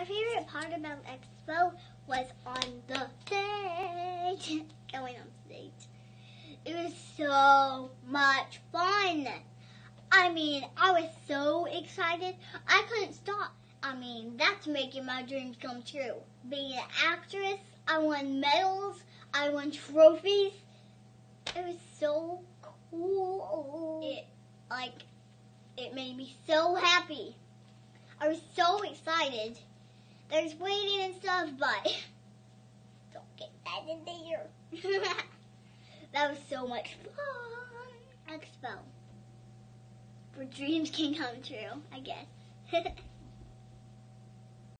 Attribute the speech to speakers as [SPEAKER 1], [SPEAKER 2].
[SPEAKER 1] My favorite part about Expo was on the stage. Going on stage. It was so much fun. I mean, I was so excited. I couldn't stop. I mean, that's making my dreams come true. Being an actress, I won medals, I won trophies. It was so cool. It made me so happy. I was so excited. There's waiting and stuff, but don't get that in there. That was so much fun. Expo. Where dreams can come true, I guess.